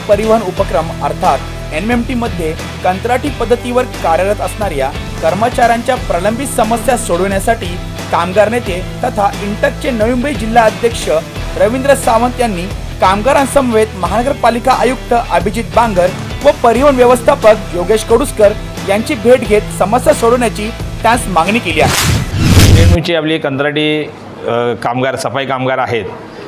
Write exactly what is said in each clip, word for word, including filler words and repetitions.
परिवहन उपक्रम अर्थात एन एम टी मध्ये कंत्राटी पद्धतीवर कार्यरत असणाऱ्या कर्मचाऱ्यांच्या प्रलंबित समस्या सोडवण्यासाठी कामगार नेते तथा इंटकचे नवी मुंबई जिल्हा अध्यक्ष रवींद्र सावंत यांनी कामगारांसमवेत महानगरपालिका आयुक्त अभिजित बांगर व परिवहन व्यवस्थापक योगेश कडुसकर यांची भेट घेत समस्या सोडवण्याची त्यास मागणी केली आहे। नेहमीची आपली कंत्राटी कामगार सफाई कामगार आहेत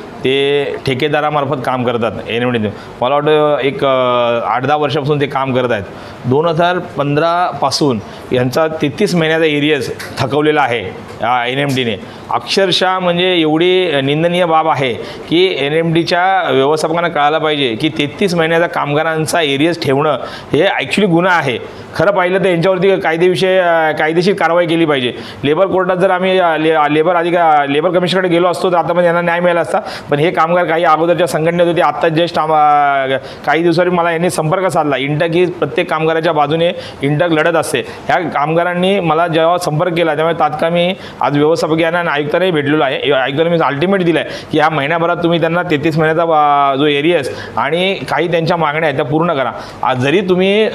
ते ठेकेदारामार्फत काम करतात एन एम डी। मला वाटतं एक आठ दहा वर्षापासून ते काम करत आहेत। दोन हजार पंधरापासून यांचा तेहतीस महिन्याचा एरियस थकवलेला आहे एन एम डीने। अक्षरशः म्हणजे एवढी निंदनीय बाब आहे की एन एम डीच्या व्यवस्थापकांना कळायला पाहिजे की तेहतीस महिन्याचा कामगारांचा एरियस ठेवणं हे ॲक्च्युली गुन्हा आहे। खरं पाहिलं तर यांच्यावरती कायदेविषयी कायदेशीर कारवाई केली पाहिजे। लेबर कोर्टात जर आम्ही ले लेबर अधिकार लेबर कमिशनकडे गेलो असतो तर आता पण यांना न्याय मिळाला असता, पण हे कामगार काही अगोदरच्या संघटनेत होते। आत्ता जस्ट काही दिवसांनी मला यांनी संपर्क साधला। इंटक ही प्रत्येक कामगाराच्या बाजूने इंटक लढत असते। ह्या कामगारांनी मला जेव्हा संपर्क केला त्यामुळे तात्काळ मी आज व्यवस्थापक यांना आणि आयुक्तांनाही भेटलेलो आहे। आयुक्तांनी मी अल्टिमेट दिलं आहे की ह्या महिन्याभरात तुम्ही त्यांना तेहतीस महिन्याचा जो एरियस आणि काही त्यांच्या मागण्या आहेत त्या पूर्ण करा। आज जरी तुम्ही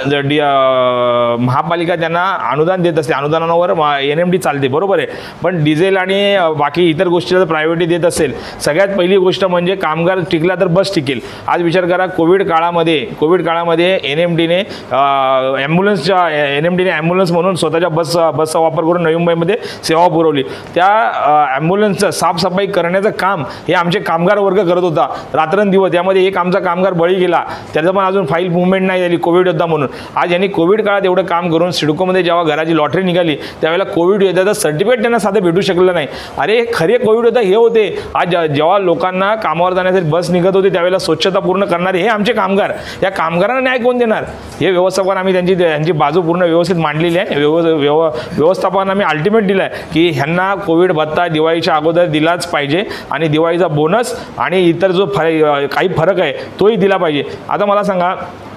महापालिका त्यांना अनुदान देत असते, अनुदानावर एन एम डी चालते बरोबर आहे, पण डिझेल आणि बाकी इतर गोष्टीला प्रायोरिटी देत असेल। सगळ्यात पहिली गोष्ट म्हणजे कामगार टिकला तर बस टिकेल। आज विचार करा कोविड काळामध्ये कोविड काळामध्ये एन एम डीने ॲम्ब्युलन्सच्या एन एम डीने ॲम्ब्युलन्स म्हणून स्वतःच्या बस बसचा वापर करून नवी मुंबईमध्ये सेवा पुरवली। त्या ॲम्ब्युलन्सचं साफसफाई करण्याचं काम हे आमचे कामगार वर्ग करत होता रात्रंदिवस। त्यामध्ये एक आमचा कामगार बळी गेला, त्याचं पण अजून फाईल मुवमेंट नाही झाली कोविड होता म्हणून। आज यांनी कोविड काळात एवढं काम करून सिडकोमध्ये जेव्हा घराची लॉटरी निघाली त्यावेळेला कोविड येतं सर्टिफिकेट त्यांना साधं भेटू शकलं नाही। अरे खरे कोविड होतं हे होते। आज जेव्हा लोकांना कामावर जाण्यासाठी बस निघत होती त्यावेळेला स्वच्छता पूर्ण करणारे हे आमचे कामगार। या कामगारांना न्याय कोण देणार? हे व्यवस्थापन आम्ही त्यांची त्यांची बाजू पूर्ण व्यवस्थित मांडलेली आहे। व्यव व्यव व्यवस्थापन आम्ही अल्टिमेट दिलं आहे की ह्यांना कोविड भत्ता दिवाळीच्या अगोदर दिलाच पाहिजे आणि दिवाळीचा बोनस आणि इतर जो फ काही फरक आहे तोही दिला पाहिजे। आता मला सांगा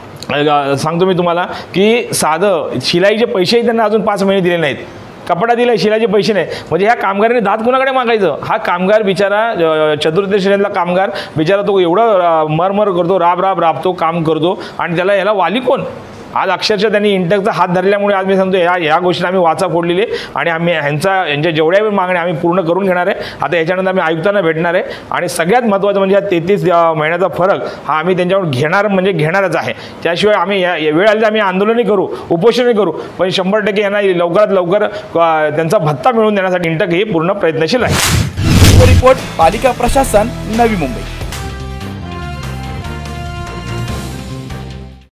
सांगतो मी तुम्हाला की साधं शिलाईचे पैसेही त्यांना अजून पाच महिने दिले नाहीत। कपडा दिला, शिलाईचे पैसे नाही, म्हणजे ह्या कामगाराने दात कोणाकडे मागायचं? हा कामगार बिचारा चतुर्थ श्रेणीतला कामगार बिचारा तो एवढं मरमर करतो, राब राब राबतो, काम करतो आणि त्याला याला वाली कोण? आज अक्षरशः त्यांनी इंटकचा हात धरल्यामुळे आज मी सांगतो ह्या ह्या गोष्टी आम्ही वाचा फोडलेली आणि आम्ही ह्यांचा यांच्या जेवढ्या मागण्या आम्ही पूर्ण करून घेणार आहे। आता याच्यानंतर आम्ही आयुक्तांना भेटणार आहे आणि सगळ्यात महत्त्वाचं म्हणजे हा तेहतीस महिन्याचा फरक हा आम्ही त्यांच्यावर घेणार म्हणजे घेणारच आहे। त्याशिवाय आम्ही या वेळ आली तर आम्ही आंदोलनही करू, उपोषणही करू, पण शंभर टक्के यांना लवकरात लवकर त्यांचा भत्ता मिळवून देण्यासाठी इंटक हे पूर्ण प्रयत्नशील आहे। रिपोर्ट पालिका प्रशासन नवी मुंबई।